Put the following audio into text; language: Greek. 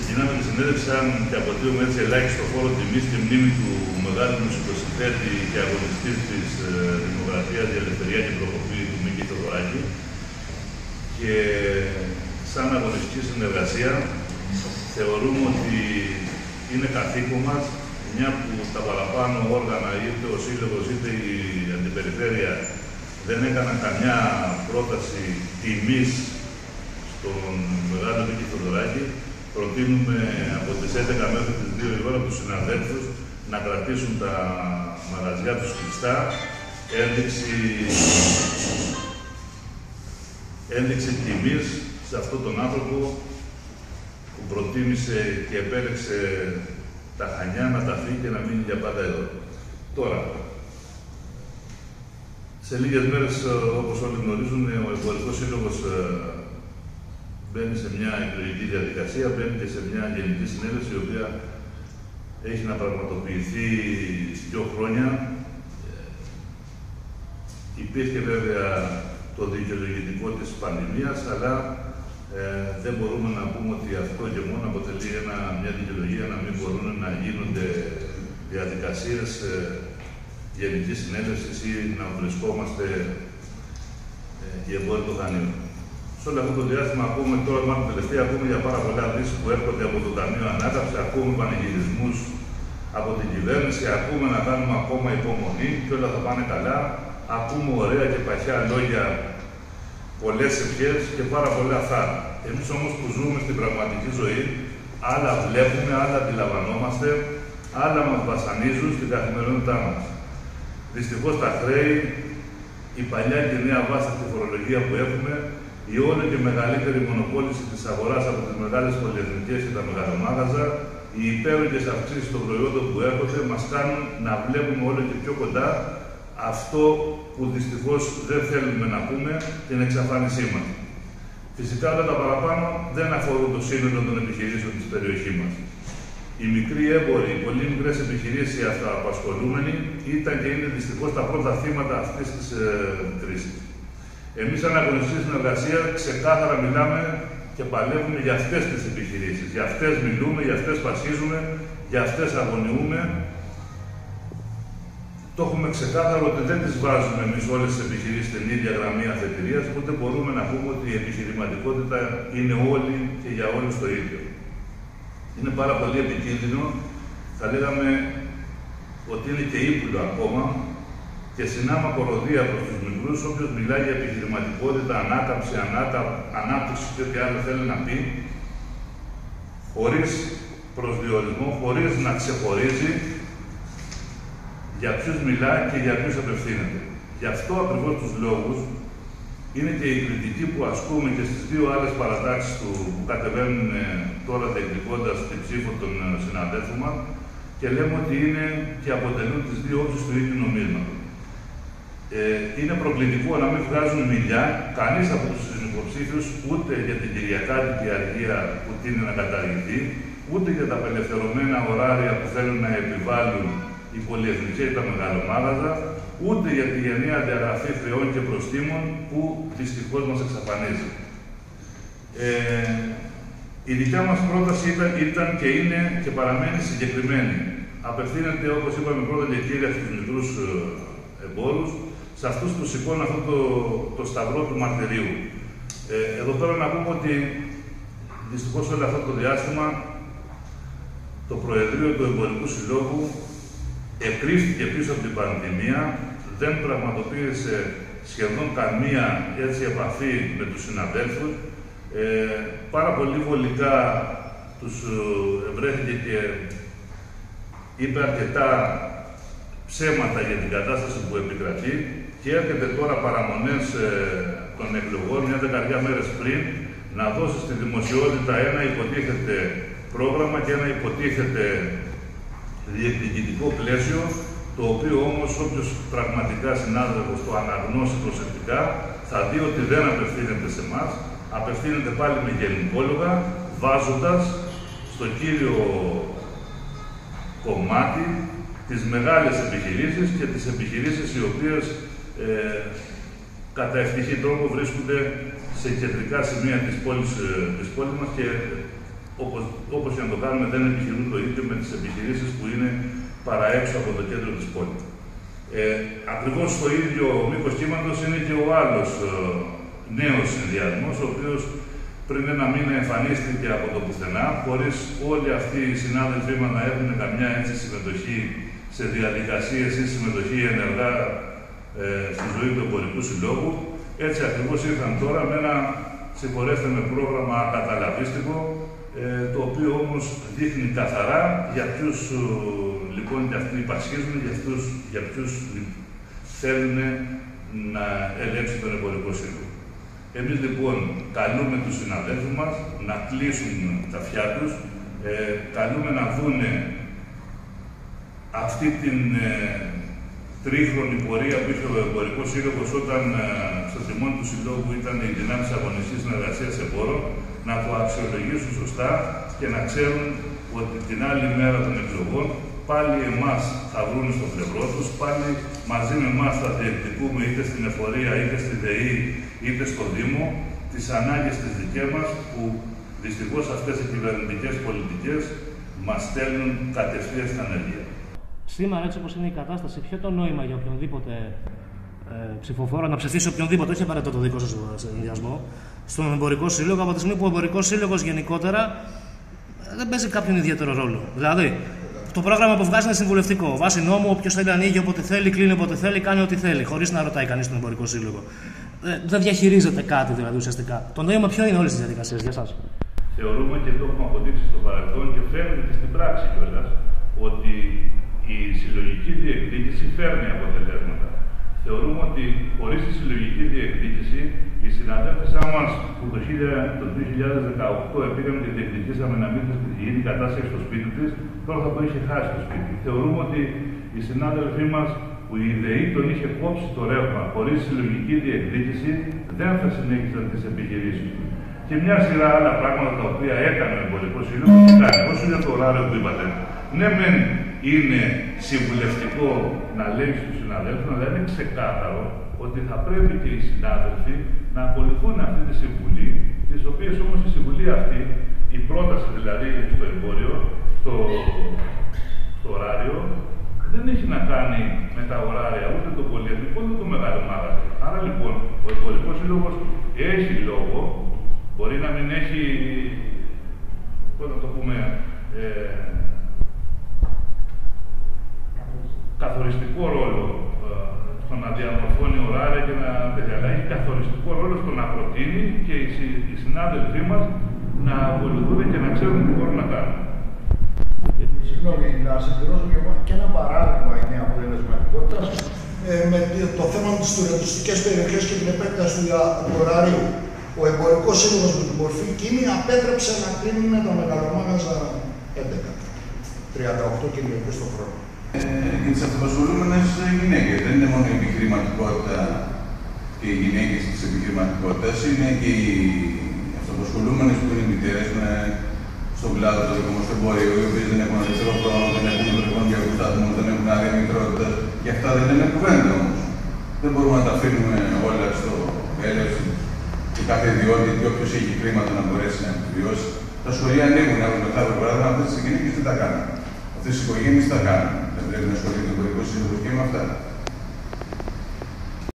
Ξεκινάμε τη συνέντευξη αν και αποτείουμε έτσι ελάχιστο χώρο τιμής και μνήμη του μεγάλου μουσικοσυνθέτη και αγωνιστή της δημοκρατίας για ελευθερία και προκοπή του Μίκη Θεοδωράκη. Και σαν αγωνιστική συνεργασία θεωρούμε ότι είναι καθήκον μας, μια που τα παραπάνω όργανα, είτε ο Σύλλογος είτε η Αντιπεριφέρεια, δεν έκαναν καμιά πρόταση τιμής στον μεγάλο Μίκη Θεοδωράκη. Προτείνουμε από τις 11 μέχρι τις 2 η ώρα τους συναδέλφους να κρατήσουν τα μαγαζιά τους κλειστά, ένδειξη τιμής σε αυτόν τον άνθρωπο που προτίμησε και επέλεξε τα Χανιά να τα φύγει και να μείνει για πάντα εδώ. Τώρα, σε λίγες μέρες, όπως όλοι γνωρίζουν, ο Εμπορικός Σύλλογος μπαίνει σε μια εκλογική διαδικασία, μπαίνει και σε μια γενική συνέλευση, η οποία έχει να πραγματοποιηθεί 2 χρόνια. Υπήρχε βέβαια το δικαιολογητικό της πανδημίας, αλλά δεν μπορούμε να πούμε ότι αυτό και μόνο αποτελεί μια δικαιολογία να μην μπορούν να γίνονται διαδικασίες γενικής συνέλευσης ή να βρισκόμαστε οι εμπόροι των Χανίων. Σε όλο αυτό το διάστημα ακούμε τώρα, μάλλον τελευταία, ακούμε για πάρα πολλά δις που έρχονται από το Ταμείο Ανάκαμψη, ακούμε πανηγυρισμούς από την κυβέρνηση, ακούμε να κάνουμε ακόμα υπομονή και όλα θα πάνε καλά. Ακούμε ωραία και παχιά λόγια, πολλές ευχές και πάρα πολλά θα. Εμείς όμως που ζούμε στην πραγματική ζωή, άλλα βλέπουμε, άλλα αντιλαμβανόμαστε, άλλα μας βασανίζουν στην καθημερινότητά μας. Δυστυχώς τα χρέη, η παλιά και νέα βάστη φορολογία που έχουμε, η όλο και μεγαλύτερη μονοπόληση της αγοράς από τις μεγάλες πολυεθνικές και τα μεγαλομάγαζα, οι υπέροχες αυξήσεις των προϊόντων που έρχονται, μας κάνουν να βλέπουμε όλο και πιο κοντά αυτό που δυστυχώς δεν θέλουμε να πούμε, την εξαφάνισή μας. Φυσικά όλα τα παραπάνω δεν αφορούν το σύνολο των επιχειρήσεων της περιοχής μας. Οι μικροί έμποροι, οι πολύ μικρές επιχειρήσεις, οι αυτοαπασχολούμενοι ήταν και είναι δυστυχώς τα πρώτα θύματα αυτής της κρίσης. Εμείς, σαν αγωνιστική συνεργασία, ξεκάθαρα μιλάμε και παλεύουμε για αυτές τις επιχειρήσεις. Για αυτές μιλούμε, για αυτές πασχίζουμε, για αυτές αγωνιούμε. Το έχουμε ξεκάθαρο ότι δεν τις βάζουμε εμείς όλες τις επιχειρήσεις στην ίδια γραμμή αφετηρίας, οπότε μπορούμε να πούμε ότι η επιχειρηματικότητα είναι όλη και για όλους το ίδιο. Είναι πάρα πολύ επικίνδυνο, θα λέγαμε ότι είναι και ύπουλο ακόμα και συνάμα κοροδία προς τους μικρούς, όποιος μιλάει για επιχειρηματικότητα, ανάκαμψη, ανάπτυξη και ό,τι άλλο θέλει να πει, χωρίς προσδιορισμό, χωρίς να ξεχωρίζει για ποιους μιλάει και για ποιους απευθύνεται. Γι' αυτό ακριβώς τους λόγους είναι και η κριτική που ασκούμε και στις 2 άλλες παρατάξεις του που κατεβαίνουν τώρα διεκδικώντας την ψήφο των συναδέλφων μας και λέμε ότι είναι και αποτελούν τις 2 όψεις του ίδιου νομίσματος. Είναι προκλητικό να μην βγάζουν μιλιά κανείς από τους υποψήφιους ούτε για την κυριακάτικη αργία που τείνει να καταργηθεί, ούτε για τα απελευθερωμένα ωράρια που θέλουν να επιβάλλουν οι πολυεθνικές ή τα μεγαλομάγαζα, ούτε για τη γενναία διαγραφή χρεών και προστίμων που δυστυχώς μας εξαφανίζει. Η δικιά μας πρόταση ήταν και είναι και παραμένει συγκεκριμένη. Απευθύνεται, όπως είπαμε πρώτα και κύρια, στους μικρούς εμπόρους, σε αυτούς που σηκώνουν αυτό το σταυρό του μαρτυρίου. Εδώ πέρα να πούμε ότι δυστυχώς όλο αυτό το διάστημα το Προεδρείο του Εμπορικού Συλλόγου εκρύφτηκε πίσω από την πανδημία, δεν πραγματοποίησε σχεδόν καμία έτσι επαφή με τους συναδέλφους. Πάρα πολύ βολικά τους ευρέθηκε και είπε αρκετά ψέματα για την κατάσταση που επικρατεί και έρχεται τώρα παραμονές των εκλογών, μια 10 μέρες πριν, να δώσει στη δημοσιότητα ένα υποτίθεται πρόγραμμα και ένα υποτίθεται διεκδικητικό πλαίσιο, το οποίο όμως όποιος πραγματικά συνάδελφος το αναγνώσει προσεκτικά, θα δει ότι δεν απευθύνεται σε εμάς, απευθύνεται πάλι με γενικόλογα, βάζοντας στο κύριο κομμάτι τις μεγάλες επιχειρήσεις και τις επιχειρήσεις οι οποίες κατά ευτυχή τρόπο βρίσκονται σε κεντρικά σημεία της πόλης μας και όπως για να το κάνουμε δεν επιχειρούν το ίδιο με τις επιχειρήσεις που είναι παραέξω από το κέντρο της πόλης. Ακριβώς στο ίδιο μήκος κύματος είναι και ο άλλος νέος συνδυασμός, ο οποίος πριν ένα μήνα εμφανίστηκε από το πουθενά, χωρίς όλοι αυτοί οι συνάδελφοί μας να έχουν καμιά έτσι συμμετοχή σε διαδικασίες ή συμμετοχή ενεργά στη ζωή του εμπορικού συλλόγου. Έτσι ακριβώς ήρθαν τώρα με ένα, συγχωρέστε με, πρόγραμμα καταλαβίστικο, το οποίο όμως δείχνει καθαρά για ποιους λοιπόν και αυτοί υπασχίζουν, για ποιους θέλουν να ελέγξουν τον εμπορικό σύλλογο. Εμείς λοιπόν καλούμε τους συναδέλφους μας να κλείσουν τα αυτιά τους, καλούμε να δούνε αυτή την τρίχρονη πορεία που είχε ο εμπορικός σύλλογος όταν στο τιμόνι του συλλόγου ήταν οι δυνάμεις αγωνιστικής συνεργασίας εμπόρων, να το αξιολογήσουν σωστά και να ξέρουν ότι την άλλη μέρα των εκλογών πάλι εμάς θα βρουν στο πλευρό τους, πάλι μαζί με εμάς θα διεκδικούμε είτε στην εφορία, είτε στη ΔΕΗ, είτε στο Δήμο, τις ανάγκες τις δικές μας, που δυστυχώς αυτές οι κυβερνητικές πολιτικές μας στέλνουν κατευθείαν στην ανεργία. Σήμερα, έτσι όπως είναι η κατάσταση, ποιο το νόημα για οποιονδήποτε ψηφοφόρο να ψηφίσει οποιονδήποτε, όχι απαραίτητα το δικό σας συνδυασμό, στον εμπορικό σύλλογο, από τη στιγμή που ο εμπορικός σύλλογος γενικότερα δεν παίζει κάποιον ιδιαίτερο ρόλο. Δηλαδή, το πρόγραμμα που βγάζει είναι συμβουλευτικό. Βάσει νόμου, όποιος θέλει ανοίγει όποτε θέλει, κλείνει όποτε θέλει, κάνει ό,τι θέλει, χωρίς να ρωτάει κανείς τον εμπορικό σύλλογο. Δεν διαχειρίζεται κάτι δηλαδή ουσιαστικά. Το νόημα ποιο είναι όλες τις διαδικασίες για εσάς? Θεωρούμε και το έχουμε αποδείξει στο παρελθόν και φαίνεται και στην πράξη κιόλας ότι η συλλογική διεκδίκηση φέρνει αποτελέσματα. Θεωρούμε ότι χωρίς τη συλλογική διεκδίκηση, οι συναδέλφοι μας που το 2018 πήγαμε και διεκδικήσαμε να μην γίνει κατάσταση στο σπίτι της, τώρα θα το είχε χάσει το σπίτι. Θεωρούμε ότι οι συνάδελφοί μας που η ΔΕΗ τον είχε κόψει το ρεύμα χωρίς συλλογική διεκδίκηση, δεν θα συνέχισαν τις επιχειρήσεις του. Και μια σειρά άλλα πράγματα τα οποία έκανε ο εμπορικός σύλλογος, τι κάνει. Όσο για το ωράριο που είπατε, ναι, μεν είναι συμβουλευτικό να λέει στους συναδέλφους, αλλά είναι ξεκάθαρο ότι θα πρέπει και οι συνάδελφοι να ακολουθούν αυτή τη συμβουλή, τις οποίες όμως η συμβουλή αυτή, η πρόταση δηλαδή στο εμπόριο, στο ωράριο, δεν έχει να κάνει με τα ωράρια ούτε το πολυεθνικό ούτε το μεγάλο μάγαζο. Άρα λοιπόν ο εμπορικός σύλλογος έχει λόγο, μπορεί να μην έχει, πώς να το πούμε, καθοριστικό ρόλο στο να διαμορφώνει ωράρια και να τέτοια, αλλά έχει καθοριστικό ρόλο στο να προτείνει και οι συνάδελφοί μας να ακολουθούν και να ξέρουν τι μπορούν να κάνουν. Συγγνώμη, να συμπληρώσω και ένα παράδειγμα είναι αποτελεσματικότητα με το θέμα με τις τουριστικές περιοχές και την επέκταση του ωραρίου. Ο εμπορικός σύλλογος με την μορφή εκείνη απέτρεψε να κλείνουν τα μεγαλομάγαζα 38 Κυριακές το χρόνο. Για τις αυτοπασχολούμενες γυναίκες. Δεν είναι μόνο η επιχειρηματικότητα και οι γυναίκες της επιχειρηματικότητας, είναι και οι αυτοπασχολούμενες που είναι μητέρες στον κλάδο του δημοσιοεμπορίου, οι οποίες δεν έχουν αριστερό χρόνο, δεν έχουν ευρωπαϊκό διαγωνισμό, δεν έχουν άδεια μητρότητας. Και αυτά δεν είναι κουβέντα όμως. Δεν μπορούμε να τα αφήνουμε όλα στο έλευση και κάθε ιδιότητα και όποιος έχει χρήματα να μπορέσει να επιβιώσει. Τα σχολεία ανοίγουν αύριο μετά από παράδειγμα, αυτές τις γυναίκες τι τα κάνουν. Αυτές οι οικογένειες τι τα κάνουν. Δεν πρέπει να ασχολείται το εμπορικό σύλλογο και με αυτά.